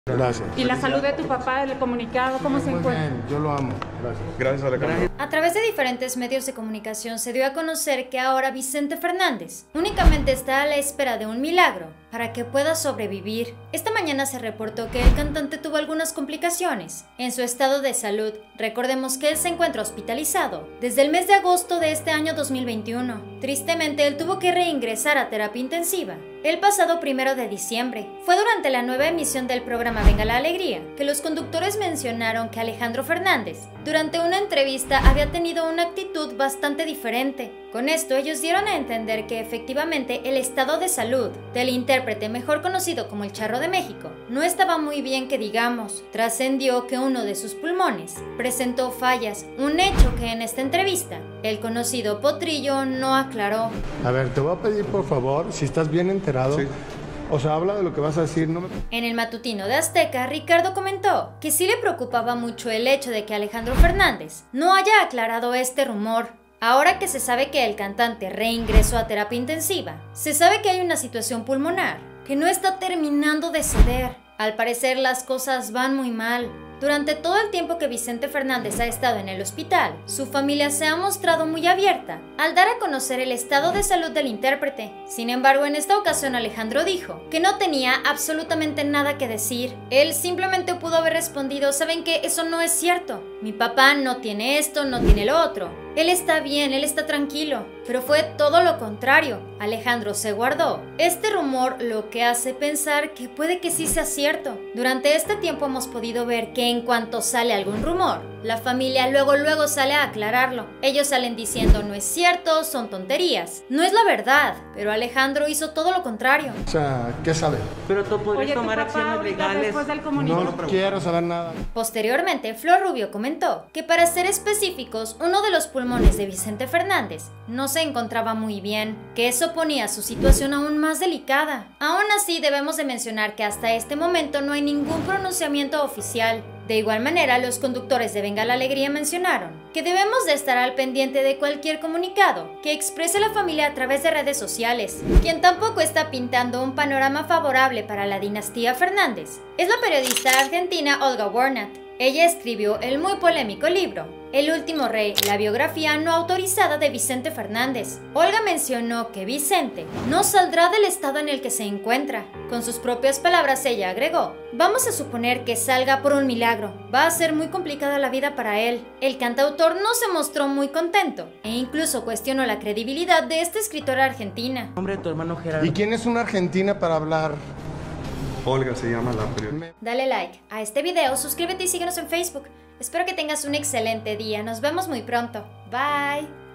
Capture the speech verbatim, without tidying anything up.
Gracias. ¿Y la salud de tu papá, el comunicado, cómo se Muy encuentra? bien, yo lo amo. Gracias. Gracias, Alejandro. A través de diferentes medios de comunicación se dio a conocer que ahora Vicente Fernández únicamente está a la espera de un milagro para que pueda sobrevivir. Esta mañana se reportó que el cantante tuvo algunas complicaciones en su estado de salud. Recordemos que él se encuentra hospitalizado desde el mes de agosto de este año dos mil veintiuno. Tristemente, él tuvo que reingresar a terapia intensiva el pasado primero de diciembre. Fue durante la nueva emisión del programa Venga la Alegría que los conductores mencionaron que Alejandro Fernández, durante una entrevista, había tenido una actitud bastante diferente. Con esto, ellos dieron a entender que efectivamente el estado de salud del intérprete, mejor conocido como el Charro de México, no estaba muy bien que digamos. Trascendió que uno de sus pulmones presentó fallas, un hecho que en esta entrevista el conocido Potrillo no aclaró. A ver, te voy a pedir por favor, si estás bien enterado, Sí. o sea, habla de lo que vas a decir. No me... En el matutino de Azteca, Ricardo comentó que sí le preocupaba mucho el hecho de que Alejandro Fernández no haya aclarado este rumor. Ahora que se sabe que el cantante reingresó a terapia intensiva, se sabe que hay una situación pulmonar que no está terminando de ceder. Al parecer las cosas van muy mal. Durante todo el tiempo que Vicente Fernández ha estado en el hospital, su familia se ha mostrado muy abierta al dar a conocer el estado de salud del intérprete. Sin embargo, en esta ocasión Alejandro dijo que no tenía absolutamente nada que decir. Él simplemente pudo haber respondido: ¿saben qué? Eso no es cierto. Mi papá no tiene esto, no tiene lo otro. Él está bien, él está tranquilo. Pero fue todo lo contrario. Alejandro se guardó este rumor, lo que hace pensar que puede que sí sea cierto. Durante este tiempo hemos podido ver que en cuanto sale algún rumor, la familia luego luego sale a aclararlo. Ellos salen diciendo: no es cierto, son tonterías, no es la verdad. Pero Alejandro hizo todo lo contrario. O sea, ¿qué sabe? Pero tú podrías Oye, tu tomar papá acciones ahorita, legales. después del comunicado. No quiero saber nada. Posteriormente, Flor Rubio comentó que, para ser específicos, uno de los pulmones de Vicente Fernández no se encontraba muy bien, que eso ponía su situación aún más delicada. Aún así, debemos de mencionar que hasta este momento no hay ningún pronunciamiento oficial. De igual manera, los conductores de Venga la Alegría mencionaron que debemos de estar al pendiente de cualquier comunicado que exprese la familia a través de redes sociales. Quien tampoco está pintando un panorama favorable para la dinastía Fernández es la periodista argentina Olga Warnat. Ella escribió el muy polémico libro El último rey, la biografía no autorizada de Vicente Fernández. Olga mencionó que Vicente no saldrá del estado en el que se encuentra. Con sus propias palabras, ella agregó: vamos a suponer que salga por un milagro. Va a ser muy complicada la vida para él. El cantautor no se mostró muy contento e incluso cuestionó la credibilidad de esta escritora argentina. Nombre de tu hermano Gerardo. ¿Y quién es una argentina para hablar? Olga se llama la periodista. Dale like a este video, suscríbete y síguenos en Facebook. Espero que tengas un excelente día. Nos vemos muy pronto. Bye.